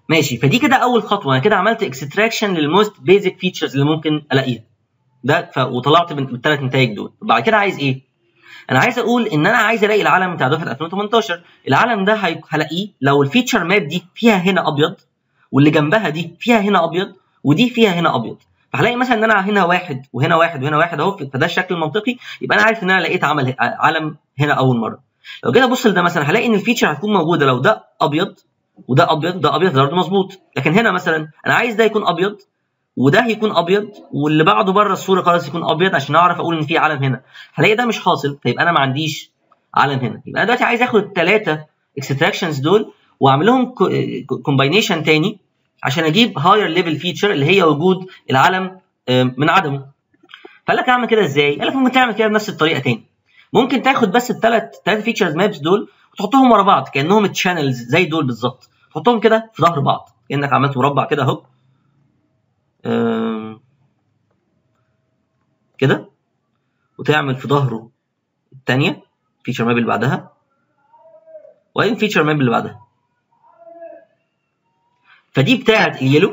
ماشي، فدي كده اول خطوه، انا كده عملت اكستراكشن للموست بيزك فيتشرز اللي ممكن الاقيها ده، وطلعت بالثلاث نتائج دول. بعد كده عايز ايه؟ انا عايز اقول ان انا عايز الاقي العلم بتاع دفعه 2018. العلم ده هلاقيه لو الفيتشر ماب دي فيها هنا ابيض، واللي جنبها دي فيها هنا ابيض، ودي فيها هنا ابيض. فهلاقي مثلا ان انا هنا واحد وهنا واحد وهنا واحد اهو، فده الشكل المنطقي، يبقى انا عارف ان انا لقيت علم هنا اول مره. لو جيت ابص لده مثلا هلاقي ان الفيتشر هتكون موجوده لو ده ابيض وده ابيض، ده ابيض، ده برضه مظبوط. لكن هنا مثلا انا عايز ده يكون ابيض وده يكون ابيض واللي بعده بره الصوره خالص يكون ابيض عشان اعرف اقول ان في علم هنا. هلاقي ده مش حاصل، فيبقى انا ما عنديش علم هنا. يبقى انا دلوقتي عايز اخد الثلاثه اكستراكشنز دول واعمل لهم كومباينيشن تاني عشان اجيب هاير ليفل فيتشر اللي هي وجود العلم من عدمه. فقال لك اعمل كده ازاي؟ قال لك ممكن تعمل كده بنفس الطريقه تاني. ممكن تاخد بس الثلاث فيتشرز مابس دول وتحطهم ورا بعض كانهم تشانلز زي دول بالظبط، تحطهم كده في ظهر بعض كانك عملت مربع كده اهو كده، وتعمل في ظهره الثانيه فيتشر ماب اللي بعدها وبعدين فيتشر ماب اللي بعدها. فدي بتاعه اليلو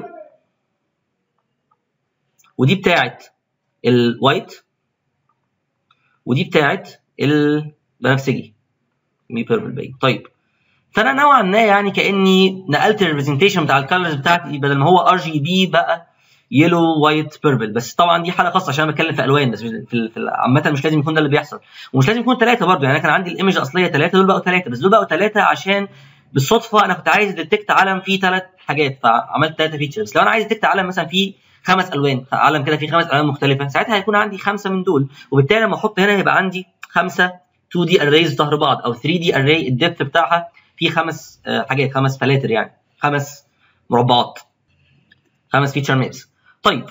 ودي بتاعه الوايت ودي بتاعه البنفسجي بيربل باين. طيب فانا نوعا ما يعني كاني نقلت الريبريزنتيشن بتاع الكالرز بتاعتي، بدل ما هو ار جي بي بقى يلو وايت بيربل. بس طبعا دي حاله خاصه عشان انا بتكلم في الوان بس، في عامه مش لازم يكون ده اللي بيحصل، ومش لازم يكون ثلاثه برضه. يعني انا كان عندي الايمج الاصليه ثلاثه، دول بقوا ثلاثه، بس دول بقوا ثلاثه عشان بالصدفه انا كنت عايز ديتكت علم فيه ثلاث حاجات فعملت ثلاثه فيتشرز. لو انا عايز ديتكت علم مثلا فيه 5 الوان، علم كده فيه 5 الوان مختلفه، ساعتها هيكون عندي 5 من دول، وبالتالي لما احط هنا هيبقى عندي 5 2 دي اريز ظهر بعض او 3 دي اري الدبث بتاعها في 5 حاجات، 5 فلاتر يعني 5 مربعات، 5 فيتشر مابس. طيب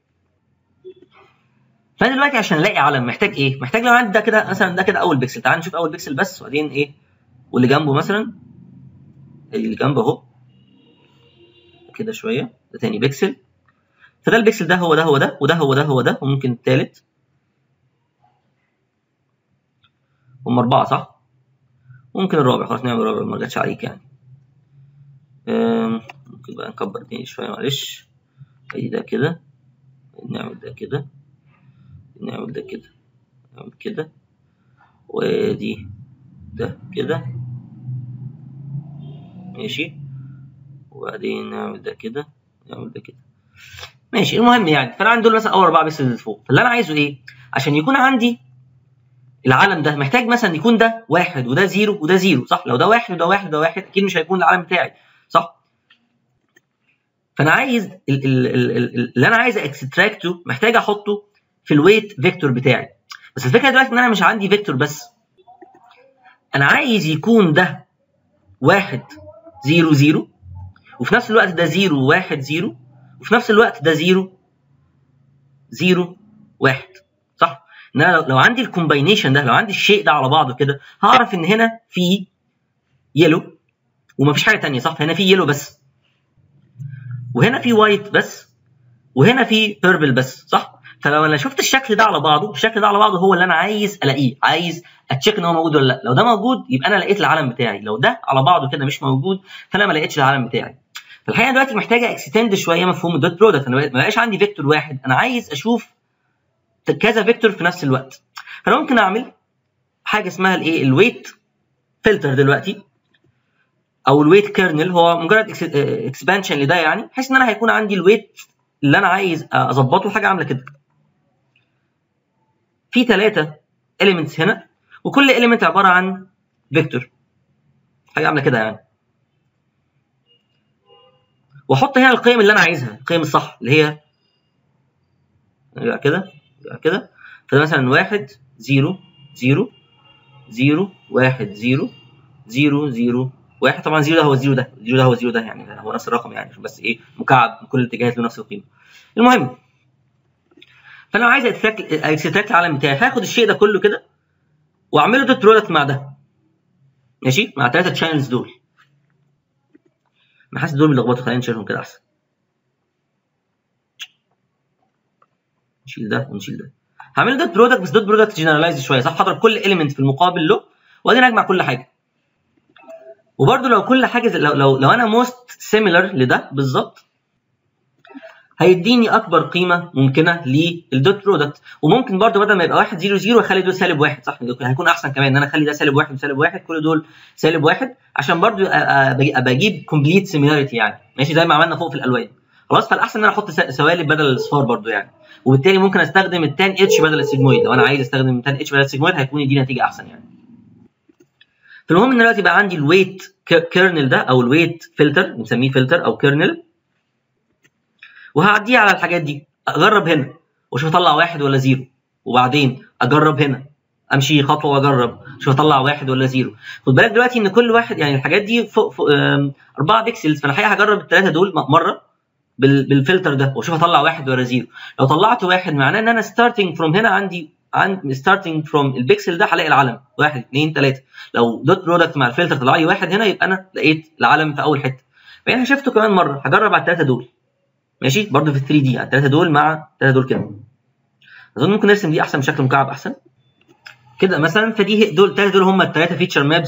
فانا دلوقتي عشان الاقي علم محتاج ايه؟ محتاج لو عندي ده كده مثلا، ده كده اول بيكسل، تعال نشوف اول بيكسل بس وبعدين ايه واللي جنبه مثلا، اللي جنبه اهو كده شويه، ده تاني بيكسل. فده البيكسل ده هو ده هو ده وده هو ده هو ده، وممكن الثالث. هم 4 صح؟ ممكن الرابع، خلاص نعمل الرابع ما جاتش عليك يعني. ممكن بقى نكبر تاني شويه معلش. ادي ده كده، نعمل ده كده، نعمل ده كده، نعمل كده، وادي ده كده ماشي، وبعدين نعمل ده كده، نعمل ده كده ماشي. المهم يعني فانا عندي دول مثلا اول 4 بيكسلز فوق. فاللي انا عايزه ايه؟ عشان يكون عندي العلم ده محتاج مثلا يكون ده 1 وده 0 وده 0 صح؟ لو ده 1 وده 1 وده 1 اكيد مش هيكون العلم بتاعي صح؟ فانا عايز اللي انا عايز اكستراكته محتاج احطه في الويت فيكتور بتاعي. بس الفكره دلوقتي ان انا مش عندي فيكتور بس، انا عايز يكون ده 1 0 0 وفي نفس الوقت ده 0 1 0 وفي نفس الوقت ده 0 0 1 صح؟ ان انا لو عندي الكومباينيشن ده، لو عندي الشيء ده على بعضه كده، هعرف ان هنا في يلو ومفيش حاجه ثانيه صح؟ هنا في يلو بس، وهنا في وايت بس، وهنا في بيربل بس صح؟ فلو انا شفت الشكل ده على بعضه، الشكل ده على بعضه هو اللي انا عايز الاقيه، عايز اتشيك ان هو موجود ولا لا. لو ده موجود يبقى انا لقيت العلم بتاعي، لو ده على بعضه كده مش موجود فانا ما لقيتش العلم بتاعي. فالحقيقه دلوقتي محتاجه اكستند شويه مفهوم الدوت برودكت. انا ما بقاش عندي فيكتور واحد، انا عايز اشوف كذا فيكتور في نفس الوقت. فانا ممكن اعمل حاجه اسمها الايه، الويت فلتر دلوقتي، او الويت كيرنل، هو مجرد اكسبانشن لده يعني، بحيث ان انا هيكون عندي الويت اللي انا عايز اظبطه حاجه عامله كده. في 3 elements هنا، وكل element عباره عن فيكتور، حاجه عامله كده يعني. واحط هنا القيم اللي انا عايزها، القيم الصح اللي هي كده كده. فمثلا 1 0 0 0 1 0 0 0 1. طبعا 0 ده هو 0 ده، 0 ده هو 0 ده، يعني هو نفس الرقم يعني، بس ايه مكعب من كل الاتجاهات له نفس القيمه. المهم فانا عايز اكستراكت العلم بتاعي، هاخد الشيء ده كله كده واعمله دوت برودكت مع ده ماشي، مع 3 تشانلز دول. انا حاسس دول بيلخبطوا، خلينا نشيلهم كده احسن. نشيل ده ونشيل ده. هعمل دوت برودكت، بس دوت برودكت جنرالايز شويه صح؟ هضرب كل اليمنت في المقابل له وبعدين اجمع كل حاجه. وبرده لو كل حاجه لو انا موست سيميلر لده بالظبط هيديني اكبر قيمه ممكنه للدوت برودكت. وممكن برده بدل ما يبقى 1 0 0 اخلي دول سالب 1 صح؟ هيكون احسن كمان ان انا اخلي ده سالب 1 وسالب 1 كل دول سالب 1 عشان برده ابقى اجيب كومبليت سيميلاريتي يعني ماشي زي ما عملنا فوق في الالوان. خلاص فالاحسن ان انا احط سوالب بدل الاصفار برده يعني. وبالتالي ممكن استخدم التان اتش بدل السيجمويد. لو انا عايز استخدم التان اتش بدل السيجمويد هيكون يديني نتيجه احسن يعني. فالمهم ان دلوقتي بقى عندي الويت كيرنل ده او الويت فلتر بنسميه فلتر او كيرنل، وهعديه على الحاجات دي. اجرب هنا واشوف اطلع 1 ولا 0، وبعدين اجرب هنا امشي خطوه واجرب اشوف اطلع 1 ولا 0. خد بالك دلوقتي ان كل واحد يعني الحاجات دي فوق 4 بكسلز، فانا الحقيقه هجرب الثلاثه دول مره بالفلتر ده واشوف اطلع 1 ولا 0. لو طلعت 1 معناه ان انا ستارتنج فروم هنا عندي ستارتنج فروم البكسل ده هلاقي العلم 1 2 3. لو دوت برودكت مع الفلتر طلع لي 1 هنا يبقى انا لقيت العلم في اول حته. بعدين شفته كمان مره هجرب على الثلاثه دول ماشي برضه في 3 دي على الثلاثه دول مع الثلاثه دول كده. اظن ممكن نرسم دي احسن بشكل مكعب احسن كده مثلا. فدي دول الثلاثه دول هم الثلاثه فيتشر مابس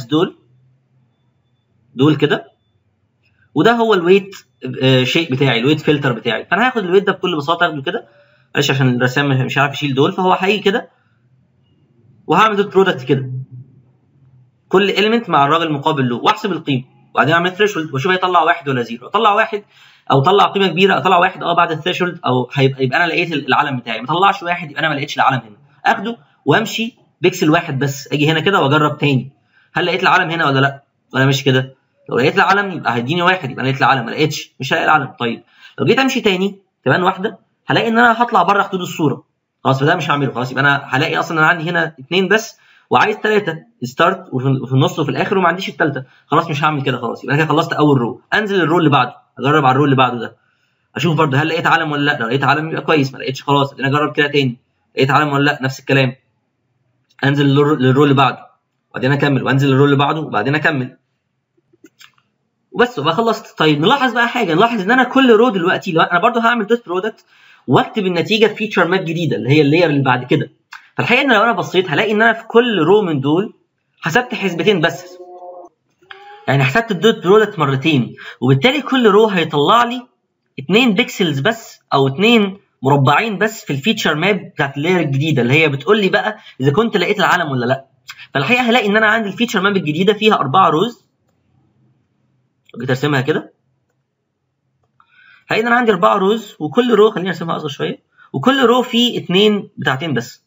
دول كده، وده هو الويت شيء بتاعي الويت فلتر بتاعي. فانا هاخد الويت ده بكل بساطه اخده كده معلش عشان الرسام مش عارف يشيل دول، فهو هيجي كده وهعمل دوت برودكت كده كل اليمنت مع الراجل المقابل له واحسب القيمه، وبعدين اعمل ثريشولد واشوف هيطلع 1 ولا 0. اطلع 1 او طلع قيمه كبيره اطلع 1 بعد الثريشولد او يبقى انا لقيت العلم بتاعي. ما طلعش 1 يبقى انا ما لقيتش العلم هنا. اخده وامشي بيكسل واحد بس، اجي هنا كده واجرب تاني هل لقيت العلم هنا ولا لا، ولا مش كده. لو لقيت العلم يبقى هيديني 1 يبقى انا لقيت العلم، ما لقيتش مش هلاقي العلم. طيب لو جيت امشي تاني كمان واحده هلاقي ان انا هطلع بره حدود الصوره خلاص، فده مش هعمله خلاص. يبقى انا هلاقي اصلا انا عندي هنا 2 بس وعايز 3 ستارت وفي النص وفي الاخر وما عنديش الثالثه. خلاص مش هعمل كده خلاص، يبقى انا كده خلصت اول رو. انزل الرو اللي بعده اجرب على الرو اللي بعده ده اشوف برده هل لقيت علم ولا لا. لو لقيت علم يبقى كويس، ما لقيتش خلاص انا اجرب كده تاني لقيت علم ولا لا نفس الكلام. انزل للرو اللي بعده وبعدين اكمل، وانزل للرو اللي بعده وبعدين اكمل وبس وبقى خلصت. طيب نلاحظ بقى حاجه، نلاحظ ان انا كل رو دلوقتي لو انا برده هعمل دوت برودكت واكتب النتيجه في فيتشر ماب جديده اللي هي اللاير اللي بعد كده. فالحقيقه ان لو انا بصيت هلاقي ان انا في كل رو من دول حسبت حسبتين بس، يعني حسبت الدوت برودكت مرتين، وبالتالي كل رو هيطلع لي 2 بكسلز بس او 2 مربعين بس في الفيتشر ماب بتاعت اللاير الجديده اللي هي بتقول لي بقى اذا كنت لقيت العلم ولا لا. فالحقيقه هلاقي ان انا عندي الفيتشر ماب الجديده فيها 4 روز. لو جيت ارسمها كده هلاقي ان انا عندي 4 روز، وكل رو خليني ارسمها اصغر شويه، وكل رو فيه 2 بتاعتين بس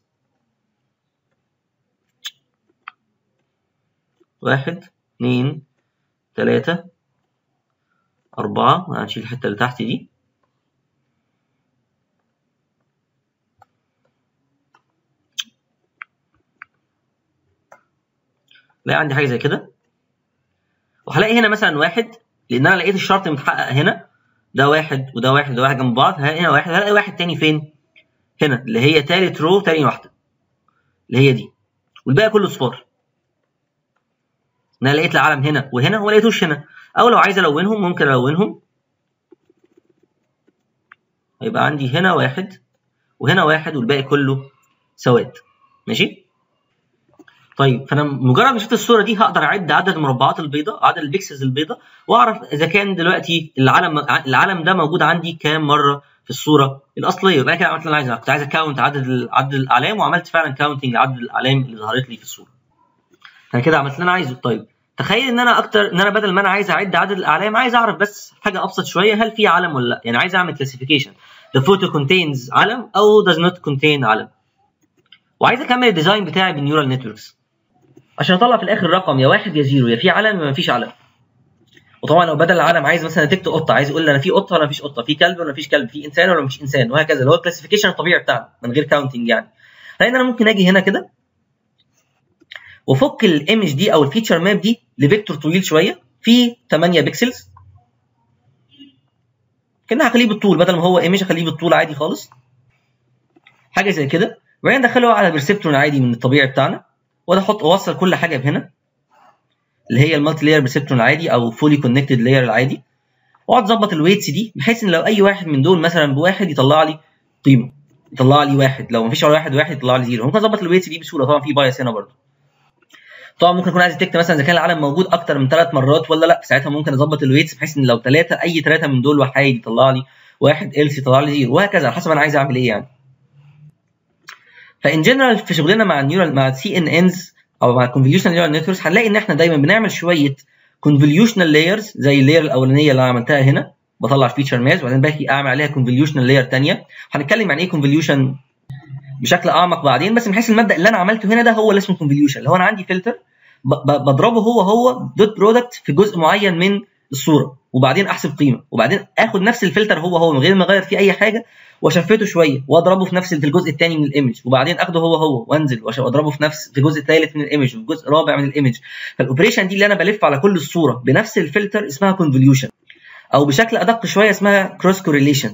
1 2 3 4. هنشيل الحته اللي تحت دي هلاقي عندي حاجه زي كده، وهلاقي هنا مثلا 1 لان انا لقيت الشرط متحقق هنا، ده 1 وده 1 وده 1 جنب بعض. هنا 1 هلاقي 1 تاني فين؟ هنا اللي هي تالت رو تاني واحده اللي هي دي، والباقي كله صفار. انا لقيت العلم هنا وهنا وما لقيتوش هنا. او لو عايز الونهم ممكن الونهم، هيبقى عندي هنا 1 وهنا 1 والباقي كله سواد ماشي. طيب فانا مجرد ما شفت الصوره دي هقدر اعد عدد المربعات البيضاء عدد البكسلز البيضاء واعرف اذا كان دلوقتي العلم ده موجود عندي كام مره في الصوره الاصليه. يبقى كده عملت اللي انا عايزه، كنت عايز اكاونت عدد الاعلام وعملت فعلا كاونتنج لعدد الاعلام اللي ظهرت لي في الصوره. انا كده عملت اللي انا عايزه. طيب تخيل ان انا بدل ما انا عايز اعد عدد الاعلام عايز اعرف بس حاجه ابسط شويه، هل في علم ولا لا. يعني عايز اعمل كلاسيفيكيشن the photo contains علم او does not contain علم، وعايز اكمل الديزاين بتاعي بالنيورال نتوركس عشان اطلع في الاخر رقم يا 1 يا 0، يا في علم يا ما فيش علم. وطبعا لو بدل العلم عايز مثلا نتيجه قطه، عايز يقول لي انا في قطه ولا مفيش قطه، في كلب ولا مفيش كلب، في انسان ولا مفيش انسان، وهكذا اللي هو الكلاسيفيكيشن الطبيعي بتاعنا من غير كاونتنج يعني. لان انا ممكن اجي هنا كده وافك الايمج دي او الفيتشر ماب دي لفيكتور طويل شويه فيه 8 بكسلز كده، هخليه بالطول بدل ما هو ايمج هخليه بالطول عادي خالص حاجه زي كده، وبعدين ادخله على برسبترون عادي من الطبيعي بتاعنا، وانا احط اوصل كل حاجه بهنا اللي هي المالتي لاير برسبترون العادي او فولي كونكتد لاير العادي، واقعد اظبط الويتس دي بحيث ان لو اي واحد من دول مثلا بواحد يطلع لي قيمه، يطلع لي 1، لو مفيش ولا واحد يطلع لي 0. ممكن اظبط الويتس دي بسهوله، طبعا في بايس هنا برضه. طبعا ممكن اكون عايز اتكت مثلا اذا كان العلم موجود اكتر من 3 مرات ولا لا، ساعتها ممكن اظبط الويتس بحيث ان لو 3 اي 3 من دول وحايد يطلع لي 1، إلس يطلع لي 0، وهكذا على حسب انا عايز اعمل ايه يعني. فان جنرال في شغلنا مع النيورال مع السي ان انز او مع الكونفوليوشنال نيورال نتوركس هنلاقي ان احنا دايما بنعمل شويه كونفوليوشنال لايرز زي اللاير الاولانيه اللي انا عملتها هنا، بطلع فيتشر ماز وبعدين باجي اعمل عليها كونفوليوشنال لاير ثانيه. هنتكلم عن ايه كونفوليوشن بشكل اعمق بعدين، بس من حيث المبدا اللي انا عملته هنا ده هو اللي اسمه كونفوليوشن، اللي هو انا عندي فلتر بضربه هو دوت برودكت في جزء معين من الصوره، وبعدين احسب قيمه، وبعدين اخد نفس الفلتر هو من غير ما اغير فيه اي حاجه واشفته شويه واضربه في الجزء الثاني من الايمج، وبعدين اخده هو وانزل واضربه في الجزء الثالث من الايمج والجزء الرابع من الايمج. فالاوبريشن دي اللي انا بلف على كل الصوره بنفس الفلتر اسمها كونفوليوشن، او بشكل ادق شويه اسمها كروس كورليشن.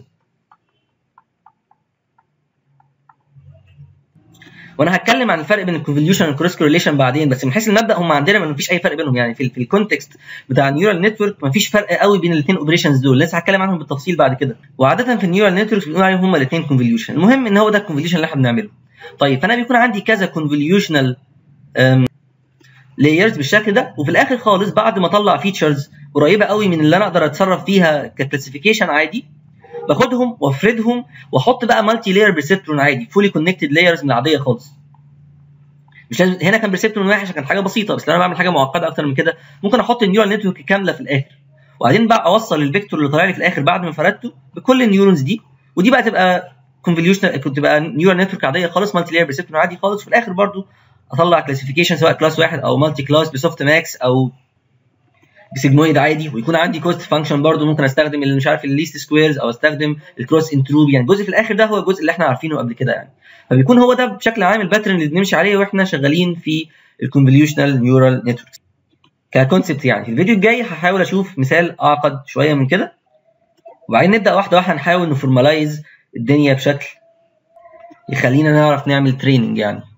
وانا هتكلم عن الفرق بين الكونفوليوشن والكروس كورليشن بعدين، بس من حيث المبدا هم عندنا ما فيش اي فرق بينهم يعني في الكونتكست بتاع النيورال نتورك ما فيش فرق قوي بين الاثنين اوبريشنز دول، لسه هتكلم عنهم بالتفصيل بعد كده. وعاده في النيورال نتورك بنقول عليهم هم الاثنين كونفوليوشن. المهم ان هو ده الكونفوليوشن اللي احنا بنعمله. طيب فانا بيكون عندي كذا كونفوليوشنال لايرز بالشكل ده، وفي الاخر خالص بعد ما اطلع فيتشرز قريبه قوي من اللي انا اقدر اتصرف فيها ككلاسيفيكيشن عادي، باخدهم وافردهم واحط بقى مالتي لاير بريسبترون عادي، فولي كونكتد لايرز من العاديه خالص. مش لازم هنا كان بريسبترون واحد عشان كانت حاجه بسيطه، بس لو انا بعمل حاجه معقده اكتر من كده ممكن احط النيورال نتورك كامله في الاخر، وبعدين بقى اوصل الفيكتور اللي طالع لي في الاخر بعد ما فردته بكل النيورونز دي، ودي بقى تبقى كونفوليوشن، تبقى نيورال نتورك عاديه خالص، مالتي لاير بريسبترون عادي خالص. في الاخر برضو اطلع كلاسيفيكيشن سواء كلاس واحد او مالتي كلاس بسوفت ماكس او بسيجمويد عادي، ويكون عندي كوست فانكشن برضو ممكن استخدم اللي مش عارف الليست سكويرز او استخدم الكروس انتروبي. يعني الجزء في الاخر ده هو الجزء اللي احنا عارفينه قبل كده يعني، فبيكون هو ده بشكل عام الباترن اللي بنمشي عليه واحنا شغالين في الكونفوليوشنال نيورال نتوركس ككونسبت. يعني في الفيديو الجاي هحاول اشوف مثال اعقد شويه من كده، وبعدين نبدا واحده واحده نحاول نفورمالايز الدنيا بشكل يخلينا نعرف نعمل تريننج يعني.